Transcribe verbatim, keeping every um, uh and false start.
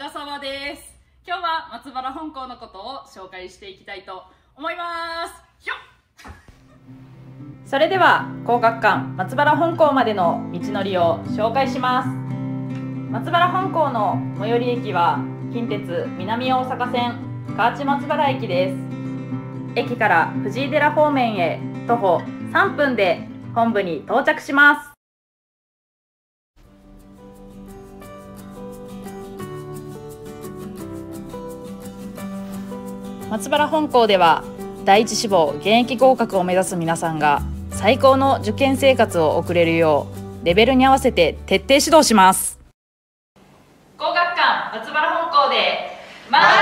長澤です。今日は松原本校のことを紹介していきたいと思います。よっ。それでは皇學館松原本校までの道のりを紹介します。松原本校の最寄り駅は近鉄南大阪線河内松原駅です。駅から藤井寺方面へ徒歩さんぷんで本部に到着します。松原本校では第一志望現役合格を目指す皆さんが最高の受験生活を送れるようレベルに合わせて徹底指導します。皇學館松原本校で